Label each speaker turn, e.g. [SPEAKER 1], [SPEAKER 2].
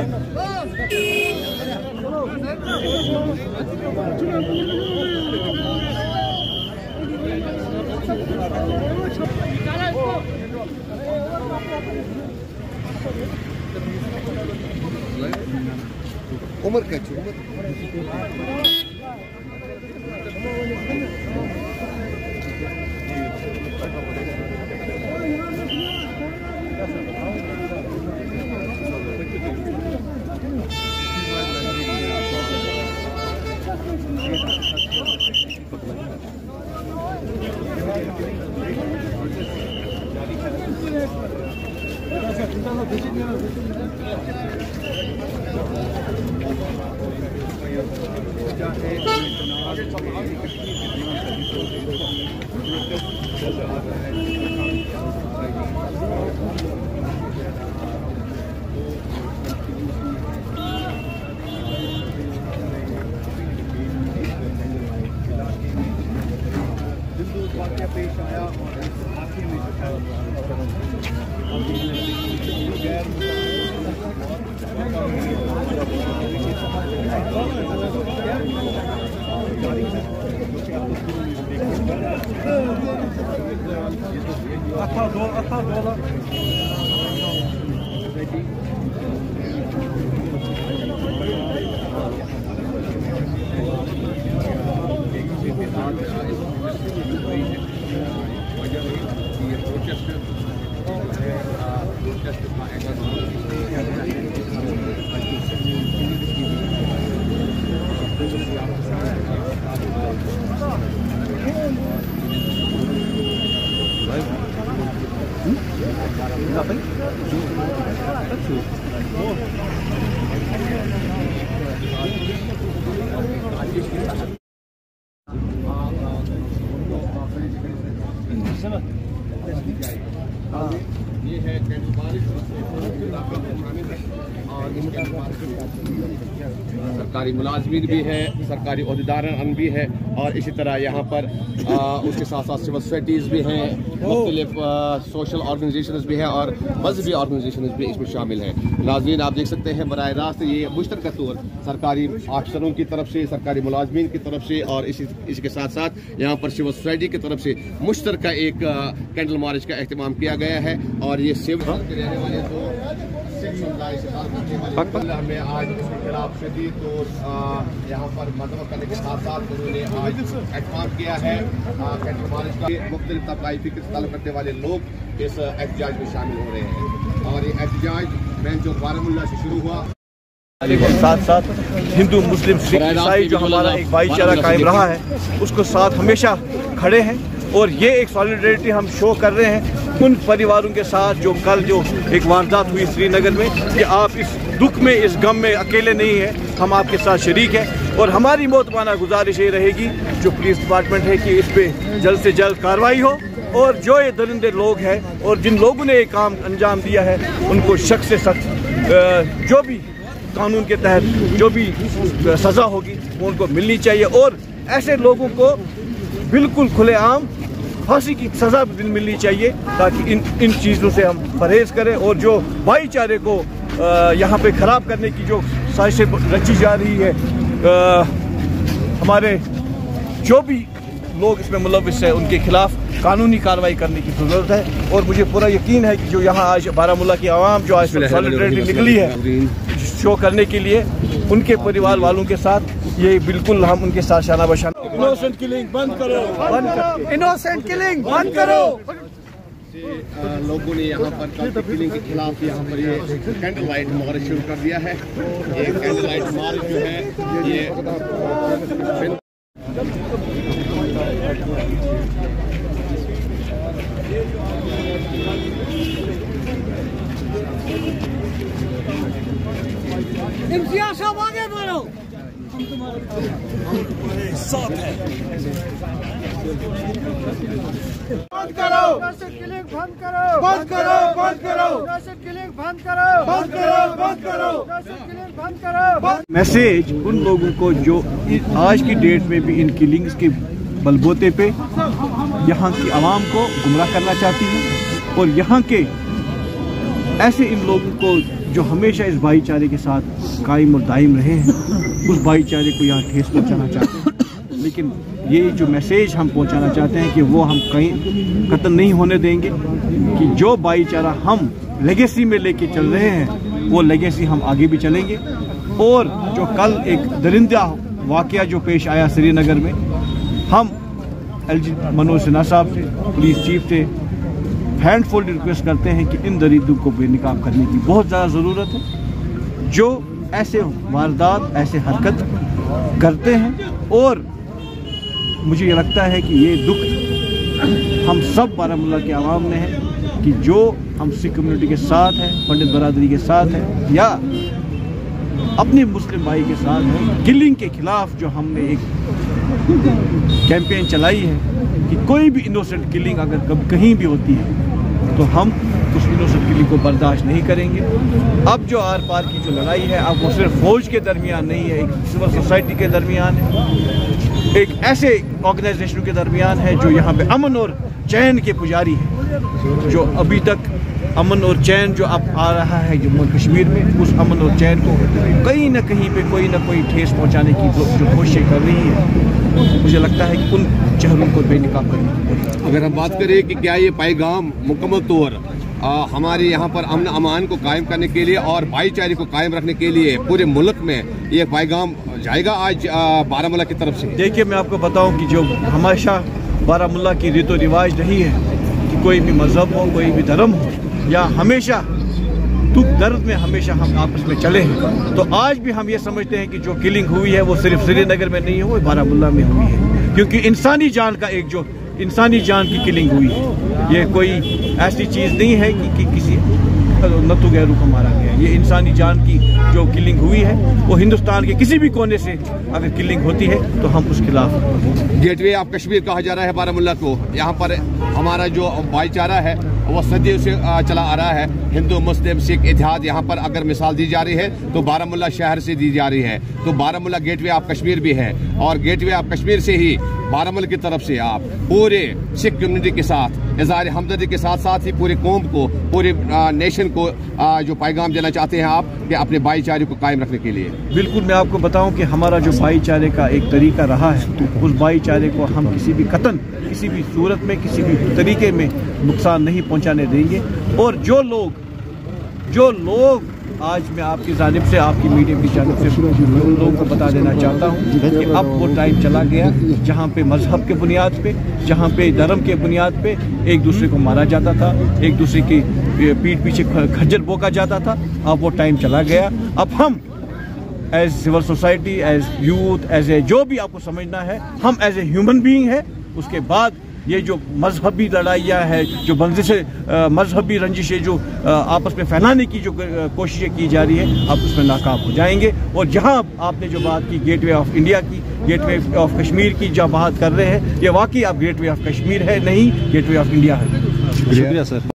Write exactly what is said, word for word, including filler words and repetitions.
[SPEAKER 1] उम्र क्या उम्र पेश आया और आखिर में जो अच्छा दो अच्छा दो ये है सरकारी मुलाजमीन भी है, सरकारी ओहदेदारान भी है और इसी तरह यहाँ पर आ, उसके साथ साथ सिविल सोसाइटीज़ भी हैं, मुख्तलिफ सोशल ऑर्गेनाइजेशंस भी हैं और मजहबी ऑर्गेनाइजेशंस भी इसमें शामिल हैं। नाज़रीन आप देख सकते हैं बराह रास्त ये मुश्तरका तौर सरकारी अफसरों की तरफ से, सरकारी मुलाजमीन की तरफ से और इसी इसके साथ साथ यहाँ पर सिविल सोसाइटी की तरफ से मुश्तरका एक कैंडल मार्च का एहतमाम किया गया है। और ये सिविल के रहने वाले दो हमें आज इसके खिलाफ शदीद तो यहाँ पर मदद करने के साथ साथ उन्होंने आज एहतमाम किया है कैंडल मार्च का। मुख्तलिफ तबकाई फिक्र से ताल्लुक़ रखने वाले लोग इस एहतजाज में शामिल हो रहे हैं और ये एहतजाज मेन चौक बारामूला से शुरू हुआ
[SPEAKER 2] के साथ साथ हिंदू मुस्लिम सिख ईसाई जो हमारा एक भाईचारा कायम रहा है उसको साथ हमेशा खड़े हैं और ये एक सॉलिडरिटी हम शो कर रहे हैं उन परिवारों के साथ जो कल जो एक वारदात हुई श्रीनगर में कि आप इस दुख में इस गम में अकेले नहीं हैं, हम आपके साथ शरीक हैं। और हमारी मोतबाना गुजारिश ये रहेगी जो पुलिस डिपार्टमेंट है कि इस पर जल्द से जल्द कार्रवाई हो और जो ये दरिंदे लोग हैं और जिन लोगों ने ये काम अंजाम दिया है उनको सख्त से सख्त जो भी कानून के तहत जो भी सज़ा होगी वो उनको मिलनी चाहिए और ऐसे लोगों को बिल्कुल खुलेआम फांसी की सज़ा भी मिलनी चाहिए ताकि इन इन चीज़ों से हम परहेज़ करें और जो भाईचारे को यहाँ पे ख़राब करने की जो साजिशें रची जा रही है आ, हमारे जो भी लोग इसमें मुलविस हैं उनके खिलाफ कानूनी कार्रवाई करने की ज़रूरत है। और मुझे पूरा यकीन है कि जो यहाँ आज बारामूला की आवाम जो आज सॉलिडरिटी निकली है शो करने के लिए उनके परिवार वालों के साथ ये बिल्कुल हम उनके साथ शाना बशाना।
[SPEAKER 3] इनोसेंट किलिंग बंद करो,
[SPEAKER 2] बंद करो, इनोसेंट किलिंग बंद करो।
[SPEAKER 1] लोगों ने यहाँ पर कल किलिंग के खिलाफ यहाँ पर ये कैंडल लाइट मार्च शुरू कर दिया है। ये कैंडल लाइट मार्च जो है ये
[SPEAKER 3] इम्तियाज साहब आगे बढ़ो, हम तुम्हारे साथ हैं। बंद करो, किलिंग बंद करो, बंद करो, बंद करो, किलिंग बंद करो, बंद करो, बंद करो, किलिंग बंद करो।
[SPEAKER 2] मैसेज उन लोगों को जो आज की डेट में भी इन किलिंग्स के बलबूते पे यहाँ की आवाम को गुमराह करना चाहती है और यहाँ के ऐसे इन लोगों को जो हमेशा इस भाईचारे के साथ कायम और दायम रहे हैं, उस भाईचारे को यहाँ ठेस पहुँचाना चाहते हैं। लेकिन ये जो मैसेज हम पहुँचाना चाहते हैं कि वो हम कहीं खत्म नहीं होने देंगे, कि जो भाईचारा हम लेगेसी में लेके चल रहे हैं वो लेगेसी हम आगे भी चलेंगे। और जो कल एक दरिंदा वाक़या जो पेश आया श्रीनगर में, हम एल जी मनोज सिन्हा साहब थे, पुलिस चीफ थे, हैंड फोल्ड रिक्वेस्ट करते हैं कि इन दरिंदों को बेनकाब करने की बहुत ज़्यादा ज़रूरत है, जो ऐसे वारदात ऐसे हरकत करते हैं। और मुझे ये लगता है कि ये दुख हम सब बारामूला के आवाम में है कि जो हम सिख कम्युनिटी के साथ हैं, पंडित बरादरी के साथ हैं, या अपने मुस्लिम भाई के साथ हैं, किलिंग के खिलाफ जो हमने एक कैंपेन चलाई है कि कोई भी इनोसेंट किलिंग अगर कभी कहीं भी होती है तो हम उस इनोसेंट किलिंग को बर्दाश्त नहीं करेंगे। अब जो आर पार की जो लड़ाई है, अब वो सिर्फ फौज के दरमियान नहीं है, एक सिविल सोसाइटी के दरमियान है, एक ऐसे ऑर्गेनाइजेशन के दरमियान है जो यहाँ पे अमन और चैन के पुजारी हैं, जो अभी तक अमन और चैन जो अब आ रहा है जम्मू कश्मीर में, उस अमन और चैन को कहीं ना कहीं पे कोई ना कोई ठेस पहुंचाने की जो कोशिश कर रही है, मुझे लगता है कि उन चेहरों को बेनकाब करने।
[SPEAKER 1] अगर हम बात करें कि क्या ये पैगाम मुकम्मल तौर हमारे यहाँ पर अमन अमान को कायम करने के लिए और भाईचारे को कायम रखने के लिए पूरे मुल्क में ये पैगाम जाएगा आज बारामूला की तरफ से? देखिए,
[SPEAKER 2] मैं आपको बताऊं कि जो हमेशा बारामूला की रीतो रिवाज रही है कि कोई भी मजहब हो, कोई भी धर्म हो, या हमेशा दुख दर्द में हमेशा हम आपस में चले हैं, तो आज भी हम ये समझते हैं कि जो किलिंग हुई है वो सिर्फ श्रीनगर में नहीं हुई, बारामूला में हुई है, क्योंकि इंसानी जान का एक जो इंसानी जान की किलिंग हुई है। ये कोई ऐसी चीज़ नहीं है कि, कि किसी नतु गैरू को मारा गया। ये इंसानी जान की जो किलिंग हुई है वो हिंदुस्तान के किसी भी कोने से अगर किलिंग होती है तो हम उस खिलाफ।
[SPEAKER 1] गेटवे ऑफ कश्मीर कहा जा रहा है बारामूला को। यहाँ पर हमारा जो भाईचारा है वो सदियों से चला आ रहा है। हिंदू मुस्लिम सिख इतिहाद यहाँ पर अगर मिसाल दी जा रही है तो बारामूला शहर से दी जा रही है। तो बारामूला गेटवे ऑफ कश्मीर भी है, और गेटवे ऑफ कश्मीर से ही बारामूला की तरफ से आप पूरे सिख कम्युनिटी के साथ इज़हार हमदर्दी के साथ साथ ही पूरे कौम को, पूरे नेशन को जो पैगाम देना चाहते हैं आप कि अपने भाईचारे को कायम रखने के लिए?
[SPEAKER 2] बिल्कुल, मैं आपको बताऊं कि हमारा जो भाईचारे का एक तरीका रहा है, उस भाईचारे को हम किसी भी कतन, किसी भी सूरत में, किसी भी तरीके में नुकसान नहीं पहुंचाने देंगे। और जो लोग जो लोग आज मैं आपकी जानिब से, आपकी मीडिया की जानिब से उन लोगों को बता देना चाहता हूँ कि अब वो टाइम चला गया जहाँ पे मजहब के बुनियाद पे, जहाँ पे धर्म के बुनियाद पे एक दूसरे को मारा जाता था, एक दूसरे की पीठ पीछे खज्जर बोका जाता था। अब वो टाइम चला गया। अब हम as civil society, as youth, as a जो भी आपको समझना है, हम एज ए ह्यूमन बीइंग है। उसके बाद ये जो मजहबी लड़ाइयाँ है, जो बंदिशें, मजहबी रंजिशें जो आपस में फैलाने की जो कोशिशें की जा रही है, आप उसमें नाकाम हो जाएंगे। और जहाँ आपने जो बात की गेटवे ऑफ इंडिया की, गेटवे ऑफ कश्मीर की जहाँ बात कर रहे हैं, ये वाकई आप गेटवे ऑफ कश्मीर है नहीं, गेटवे ऑफ इंडिया है।
[SPEAKER 4] शुक्रिया सर।